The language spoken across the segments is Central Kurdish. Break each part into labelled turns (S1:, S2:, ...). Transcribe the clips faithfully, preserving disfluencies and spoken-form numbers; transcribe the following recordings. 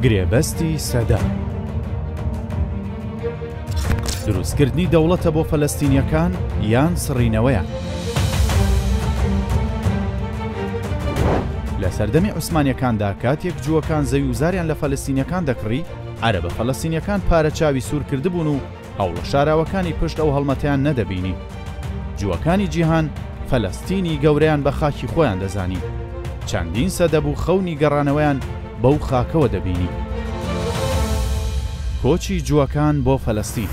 S1: گرێبەستی سەدا دروستکردنی دەوڵەتە بۆ فەلەستینیەکان یان سڕینەوەیان. لە سەردەمی عوسمانیەکاندا کاتێک جووەکان زەوی وزاریان لە فەلەستینیەکان دەکڕی، عەرەبە فەلەستینیەکان پارەچاوی سوور کردبوون و هەوڵە شاراوەکانی پشت ئەو هەڵمەتیان نەدەبینی. جووەکانی جیهان فەلەستینی گەورەیان بە خاکی خۆیان دەزانی، چەندین سەدە بوو خەونی گەڕانەوەیان بەو خاکەوە دەبینی. کۆچی جووەکان بۆ فەلەستین.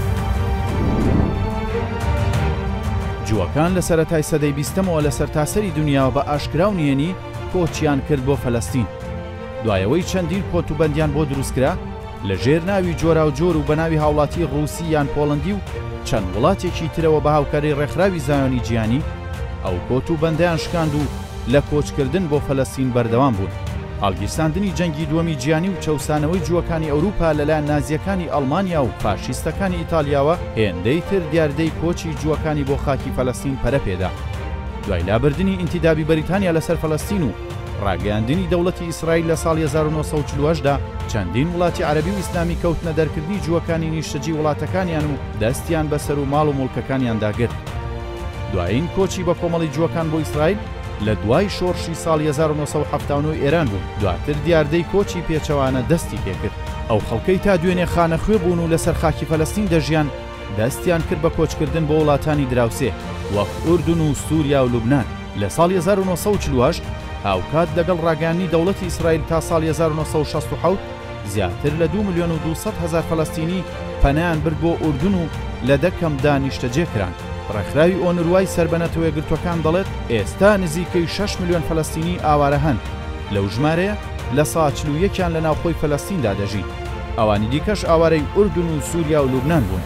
S1: جووەکان لە سەرەتای سەدەی بیستەمەوە لە سەرتاسەری دنیاوە بە ئاشکرا و نێنی کۆچیان کرد بۆ فەلەستین. دوایەوەی چەندین کۆتوبەندیان بۆ دروستکرا لە ژێر ناوی جۆرا و جۆر و بە ناوی هاوڵاتی ڕووسی یان پۆڵەندی و چەند وڵاتێکی ترەوە بە هاوکاری ڕێکخراوی زایۆنی جیهانی، ئەو کۆتوبەندیان شکاند و لە کۆچکردن بۆ فەلەستین بەردەوام بوون. هەڵگیرساندنی جەنگی دووەمی جیهانی و چەوسانەوەی جووەکانی ئەوروپا لەلایەن نازیەکانی ئەڵمانیا و فاشیستەکانی ئیتالیاوە هێندەی تر دیاردەی کۆچی جووەکانی بۆ خاکی فەلەستین پەرەپێدا. دوای لابردنی ئینتیدابی بەریتانیا لەسەر فەلەستین و ڕاگەیاندنی دەوڵەتی ئیسرائیل لە ساڵی هەزار و نۆ سەد و چل و هەشتدا چەندین وڵاتی عەرەبی و ئیسلامی کەوتنە دەرکردنی جووەکانی نیشتەجی وڵاتەکانیان و دەستیان بەسەر و ماڵ و موڵکەکانیان داگرت. دوایین کۆچی بە کۆمەڵی جووەکان بۆ ئیسرائیل لە دوای شۆڕشی ساڵی هەزار و نۆ سەد و حەفتا و نۆ ئێران بوو. دواتر دیاردەی کۆچی پێچەوانە دەستی پێکرد. ئەو خەڵکەی تا دوێنێ خانەخوێ بوون و لەسەر خاکی فەلەستین دەژیان دەستیان کرد بە کۆچکردن بۆ وڵاتانی دراوسێ وەک ئوردون و سووریا و لوبنان. لە ساڵی هەزار و نۆ سەد و چل و هەشت هاوکات لەگەڵ ڕاگەیاندنی دەوڵەتی ئیسرائیل تا ساڵی هەزار و نۆ سەد و شەست و حەوت زیاتر لە دوو ملیۆن و دووسەد هەزار فەلەستینی پەنایان برد بۆ ئوردون و لە دەکەمدا نیشتەجێکران. ڕێکخراوی ئۆنروای سەربەنەتەوەی گرتوەکان دەڵێت ئێستا نزیکەی شەش ملیۆن فەلەستینی ئاوارە هەن. لەو ژمارەیە لە سەد و چل و یەکیان لە ناوخۆی فەلەستیندا دەژین. ئەوانی دیکەش ئاوارەی ئوردون و سووریا و لوبنان بوون.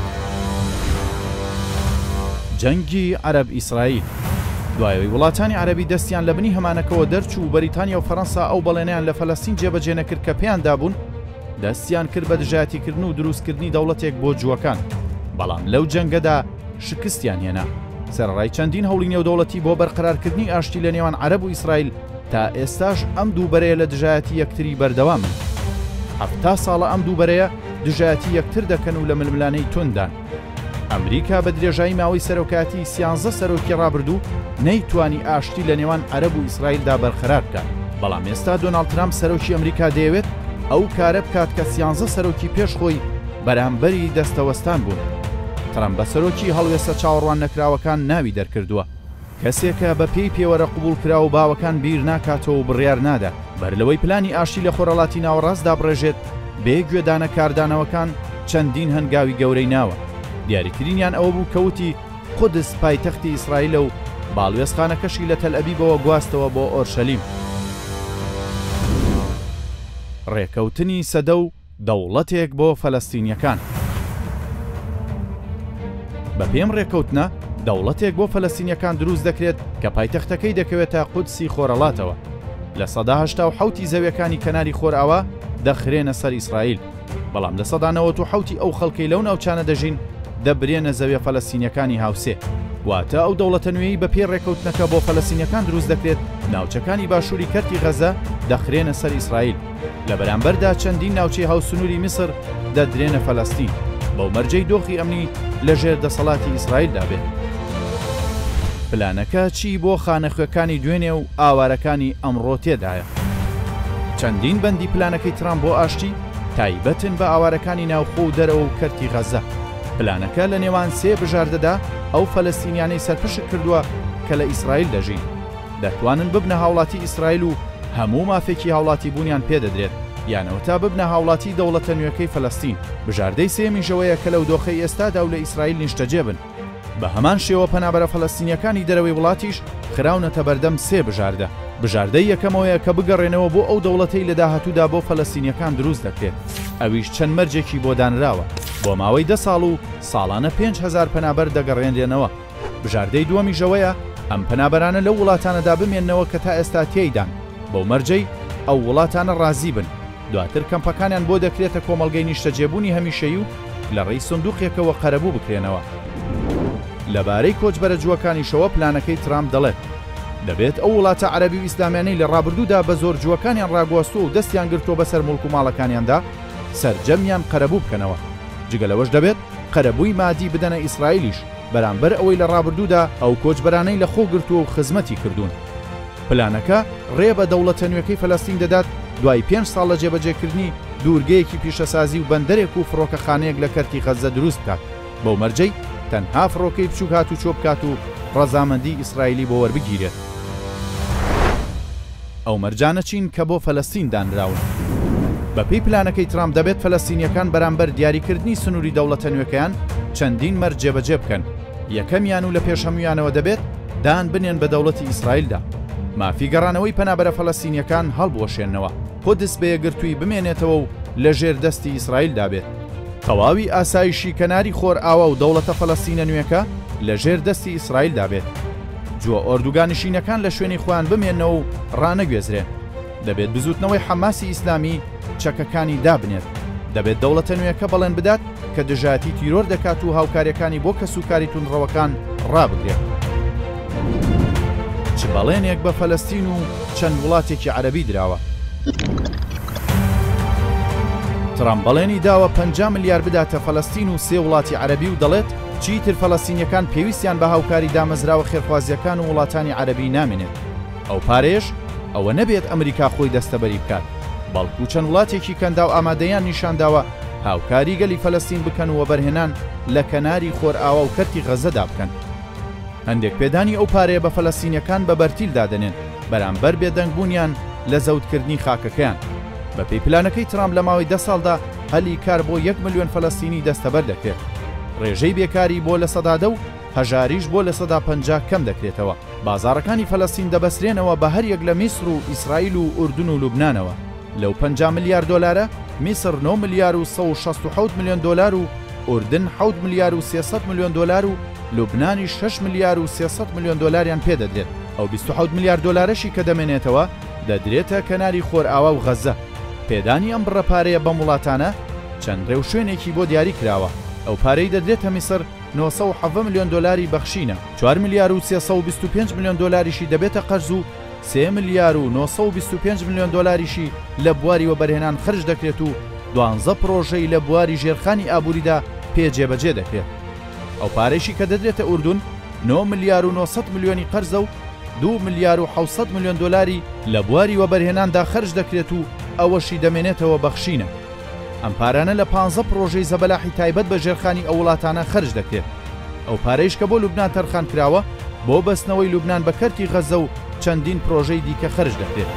S1: جەنگی عەرەب ئیسرائیل. دوایەوەی وڵاتانی عەرەبی دەستیان لە بنی هەمانەکەوە دەرچوو بەریتانیا و فەڕەنسا ئەو بەڵێنیان لە فەلەستین جێبەجێ نەکرد کە پێیان دابوون، دەستیان کرد بە دژایەتیکردن و دروستکردنی دەوڵەتێک بۆ جووەکان. بەڵام لەو جەنگەدا شکستیان هێنا. سەرڕای چەندین هەوڵی نێودەوڵەتی بۆ بەرقەرارکردنی ئاشتی لە نێوان عەرەب و ئیسرائیل تا ئێستاش ئەم دووبەرەیە لە دژایەتی یەکتری بەردەوامن. هەفتا ساڵە ئەم دووبەرەیە دژایەتی یەکتر دەکەن و لە ململانەی توندان. ئەمریکا بە درێژایی ماوەی سەرۆکاتی سیانزە سەرۆکی ڕابردوو نەیتوانی ئاشتی لە نێوان عەرەب و ئیسرائیلدا بەرقەرار بکات. بەڵام ئێستا دۆناڵد ترامپ سەرۆکی ئەمریکا دەیەوێت ئەو کارە بکات کە سیانزە سەرۆکی پێش خۆی بەرامبەری دەستەوەستان بوون. ترامپ بە سەرۆکی هەڵوێستە چاوەڕوان نەکراوەکان ناوی دەرکردووە، کەسێکە بە پێی پێوەرە قبول کرا و باوەکان بیر ناکاتەوە و بڕیار نادا بەر لەوەی پلانی ئاشتی لە خۆرەڵاتی ناوەڕاستدا بڕێژێت بێ گوێدانە کاردانەوەکان چەندین هەنگاوی گەورەی ناوە. دیاریکرینیان ئەوە بوو کەوتی قودس پایتەختی ئیسرائیلە و باڵوێزخانەکەشی لە تەل ئەبیبەوە گواستەوە بۆ ئۆرشەلیم. ڕێکەوتنی سەدە و دەوڵەتێک بۆ فەلەستینیەکان. بە پێم ڕێکەوتنە دەوڵەتێک بۆ فەلەستینیەکان دروست دەکرێت کە پایتەختەکەی دەکەوێتە قودسی خۆرەڵاتەوە. لە سەدا هەشتا و حەوتی زەویەکانی کەناری خۆرئاوا دەخرێنە سەر ئیسرائیل. بەڵام لە سەدا نەوەت و حەوتی ئەو خەڵکەی لەو ناوچانە دەژین دەبرێنە زەویە فەلەستینیەکانی هاوسێ. واتە ئەو دەوڵەتە نوێی بە پێ ڕێکەوتنەکە بۆ فەلەستینیەکان دروست دەکرێت ناوچەکانی باشووری کەرتی غەزە دەخرێنە سەر ئیسرائیل. لە بەرامبەردا چەندین ناوچەی هاوسنووری میسر دەدرێنە فەلەستین بەو مەرجەی دۆخی ئەمنی لەژێر دەسەڵاتی ئیسرائیلدا بێت. پلانەکە چی بۆ خانەخوێکانی دوێنێ و ئاوارەکانی ئەمڕۆ تێدایە؟ چەندین بەندی پلانەکەی ترامپ بۆ ئاشتی تایبەتن بە ئاوارەکانی ناوخۆ و دەرەوە و کەرتی غەزە. پلانەکە لە نێوان سێ بژاردەدا ئەو فەلەستینیانەی سەرپشت کردووە کە لە ئیسرائیل دەژین دەتوانن ببنە هاوڵاتی ئیسرائیل و هەموو مافێکی هاوڵاتی بوونیان پێدەدرێت، یانەوە تا ببنە هاوڵاتی دەوڵەتە نوێەکەی فەلەستین. بژاردەی سێمیژەوەیە کە لەو دۆخەی ئێستادا و لە ئیسرائیل نیشتەجێ بن. بە هەمان شێوە پەنابەرە فەلەستینیەکانی دەرەوەی وڵاتیش خراونەتە بەردەم سێ بژاردە. بژاردەی یەکەمەوەیە کە بگەڕێنەوە بۆ ئەو دەوڵەتەی لە داهاتوودا بۆ فەلەستینیەکان دروست دەکرێت. ئەویش چەند مەرجێکی بۆ دانراوە. بۆ ماوەی دە ساڵ و ساڵانە پێنج هەزار پەنابەر دەگەڕێنرێنەوە. بژاردەی دووەمیژەوەیە ئەم پەنابەرانە لەو وڵاتانەدا بمێننەوە کە تا ئێستا تێیدان. بەو مەرجەی ئەو وڵاتانە ڕازی بن. دواتر کەمپەکانیان بۆ دەکرێتە کۆمەڵگەی نیشتەجێبوونی هەمیشەیی و لە ڕێی سندوقێکەوە قەرەبوو بکرێنەوە. لەبارەی کۆچبەرە جووەکانیشەوە پلانەکەی ترامپ دەڵێت دەبێت ئەو وڵاتە عەرەبی و ئیسلامیانەی لە ڕابردوودا بە زۆرجووەکانیان ڕاگواستووە و دەستیان گرتووە بەسەر موڵک و ماڵەکانیاندا سەرجەمیان قەرەبوو بکەنەوە. جگە لەوەش دەبێت قەرەبووی مادی بدەنە ئیسرائیلیش بەرامبەر ئەوەی لە ڕابردوودا ئەو کۆچبەرانەی لە خۆ گرتووە و خزمەتی کردوون. پلانەکە ڕێ بە دەوڵەتە نوێەکەی فەلەستین دەدات دوای پێنج ساڵ لە جێبەجێکردنی دوورگەیەکی پیشەسازی و بەندەرێک و فڕۆکەخانەیەک لە کەرتی غەزە دروست بکات. بەو مەرجەی تەنها فڕۆکەی بچووک هات و چۆ بکات و ڕەزامەندی ئیسرائیلی بۆ وەربگیرێت. ئەو مەرجانە چین کە بۆ فەلەستین دانراون. بەپێی پلانەکەی ترامپ دەبێت فەلەستینیەکان بەرامبەر دیاریکردنی سنووری دەوڵەتە نوێەکەیان چەندین مەرج جێبەجێ بکەن. یەکەمیان و لە پێشەمویانەوە دەبێت دان بنێن بە دەوڵەتی ئیسرائیلدا. مافی گەڕانەوەی پەنابەرە فەلەستینیەکان هەڵبوەشێننەوە، خۆدس بەیەگرتووی بمێنێتەوە و لە ژێر دەستی ئیسرائیلدا بێت. تەواوی ئاسایشی کەناری خۆر ئاوا و دەوڵەتە فەلەستینە نوێەکە لە ژێر دەستی ئیسرائیلدا بێت. جووە ئۆردوگانشینەکان لە شوێنی خۆیان بمێنەوە و ڕانەگوێزرێن. دەبێت بزوتنەوەی حەماسی ئیسلامی چەکەکانی دابنێت. دەبێت دەوڵەتە نوێەکە بەڵێن بدات کە دژاتی تیرۆر دەکات و هاوکاریەکانی بۆ کەسوکاری تونڕەوەکان ڕابگرێت. چ بەڵێنێک بە فەلەستین و چەند وڵاتێکی عەرەبی دراوە. ترامپ بەڵێنی داوە پەنجا ملیار بداتە فەلەستین و سێ وڵاتی عەرەبی و دەڵێت چیتر فەلەستینیەکان پێویستیان بە هاوکاری دامەزراوە خێرخوازیەکان و وڵاتانی عەرەبی نامێنێت. ئەو پارێش ئەوە نەبێت ئەمریکا خۆی دەستەبەری بکات، بەڵکو چەند وڵاتێکی کەندا و ئامادەیان نیشانداوە هاوکاری گەلی فەلەستین بکەن و بەرهێنان لە کەناری خۆر ئاوا و کەرتی غەزەدا بکەن. هەندێک پێدانی ئەو پارەیە بە فەلەستینیەکان بە بەرتیل دادەنێن بەرامبەر بێدەنگبوونیان لە زەوتکردنی خاکەکەیان. بەپێی پلانەکەی ترامپ لە ماوەی دە ساڵدا هەلی کار بۆ یەک ملیۆن فەلەستینی دەستەبەر دەکرێت. ڕێژەی بێکاری بۆ لە سەدادە و هەژاریش بۆ لە سەدا پەنجا کەم دەکرێتەوە. بازارەکانی فەلەستین دەبەسرێنەوە بە هەر یەک لە میسر و ئیسرائیل و ئوردون و لوبنانەوە. لەو پەنجا ملیار دۆلارە میسر نۆ ملیار و سەد و شەست و حەوت ملیۆن دۆلار و ئوردن حەوت ملیار و سێسەد ملیۆن دۆلار و لوبنانی شەش ملیار و سێسەد ملیۆن دۆلاریان پێدەدرێت. ئەو بیست و حەوت ملیار دۆلارەشی کە دەمێنێتەوە دەدرێتە کەناری خۆر ئاوا و غەزە. پێدانی ئەم بڕەپارەیە بەم وڵاتانە چەند ڕێو شوێنێکی بۆ دیاری کراوە. ئەو پارەی دەدرێتە میسر نۆ سەد و حەڤە ملیۆن دۆلاری بەخشینە، چوار ملیار و سێسەد و بیست و پێنج ملیۆن دۆلاریشی دەبێتە قەرز و سێ ملیار و نۆ سەد و بیست و پێنج ملیۆن دۆلاریشی لە بواری وەبەرهێنان خرج دەکرێت و دوانزە پرۆژەی لە بواری ژێرخانی ئابووریدا پێ جێبەجێ دەکرێت. ئەو پارێشی کە دەدرێتە ئوردون نۆ ملیار و نۆ سەد ملیۆنی قەرزە و دو ملیار و حەوت سەد ملیۆن دۆلاری لە بواری وەبەرهێناندا خرج دەکرێت و ئەوەشی دەمێنێتەوە بەخشینە. ئەم پارانە لە پانزە پرۆژەی زەبەلاحی تایبەت بە ژێرخانی ئەو وڵاتانە خرج دەکرێت. ئەو پارەیش کە بۆ لوبنان تەرخان کراوە بۆ بەستنەوەی لوبنان بە کەرتی غەزە و چەندین پرۆژەی دیکە خرج دەکرێت.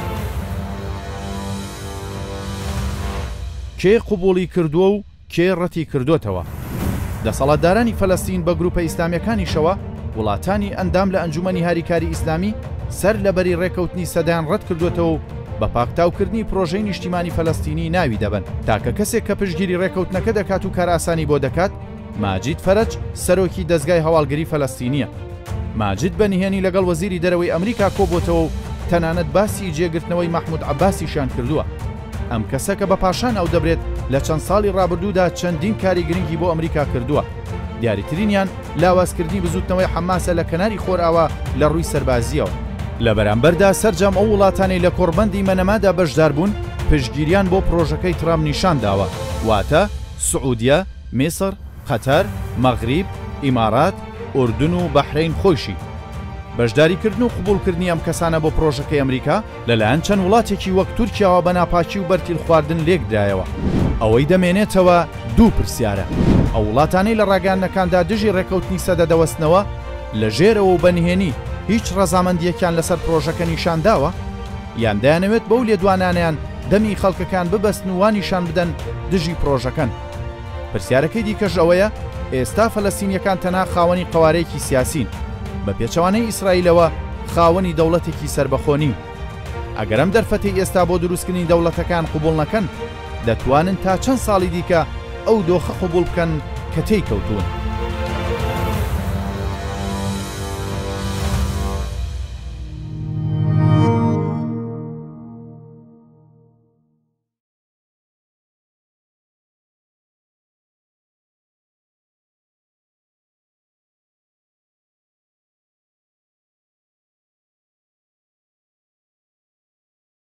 S1: کێ قوبوڵی کردووە و کێ ڕەتی کردوتەوە؟ دەسەڵاتدارانی فەلەستین بە گروپە ئیسلامیەکانیشەوە وڵاتانی ئەندام لە ئەنجومەنی هاریکاری ئیسلامی سەر لەبەری ڕێکەوتنی سەدایان ڕەت کردوێتەوە و بە پاکتاوکردنی پرۆژەی نیشتیمانی فەلەستینی ناوی دەبن. تاکە کەسێک کە پشتگیری ڕێکەوتنەکە دەکات و کار ئاسانی بۆ دەکات ماجید فەرەج سەرۆکی دەستگای هەواڵگری فەلەستینیە. ماجید بەنهێنی لەگەڵ وەزیری دەرەوەی ئەمریکا کۆبووتەوە و تەنانەت باسی جێگرتنەوەی مەحموود عەباسیشیان کردووە. ئەم کەسە کە بە پاشان ئەو دەبرێت لە چەند ساڵی ڕابردوودا چەندین کاری گرنگی بۆ ئەمریکا کردووە. دیاریترینیان لاوازکردنی بزوتنەوەی حەماسە لە کەناری خۆرئاوا لە ڕووی سەربازیەوە. لە بەرامبەردا سەرجەم ئەو وڵاتانەی لە کۆڕبەندی مەنەمادا بەشدار بوون پشتگیریان بۆ پرۆژەکەی ترامپ نیشان داوە، واتە سعودیە، میسر، قەتەر، مەغریب، ئیمارات، ئوردون و بەحرین خۆشی. بەشداریکردن و قبولکردنی ئەم کەسانە بۆ پرۆژەکەی ئەمریکا لەلایەن چەند وڵاتێکی وەک تورکیاوە بە ناپاکی و بەرتیل خواردن لێک درایەوە. ئەوەی دەمێنێتەوە دوو پرسیارە. ئەو وڵاتانەی لە ڕاگەیاندنەکاندا دژی ڕێکەوتنی سەدە دەوەستنەوە لە ژێرەوە و بەنهێنی هیچ ڕەزامەندیەکیان لەسەر پرۆژەکە نیشان داوە، یان دەیانەوێت بەو لێدوانانیان دەمی خەڵکەکان ببەستن و وانیشان بدەن دژی پرۆژەکەن. پرسیارەکەی دیکەش ئەوەیە ئێستا فەلەستینیەکان تەنها خاوەنی قەوارەیەکی سیاسین، بە پێچەوانەی ئیسرائیلەوە خاوەنی دەوڵەتێکی سربەخۆنی. ئەگەر ئەم دەرفەتی ئێستا بۆ دروستکردنی دەوڵەتەکان قبول نەکەن دەتوانن تا چەند ساڵی دیکە ئەو دۆخە قبول بکەن کە تێی کەوتوون.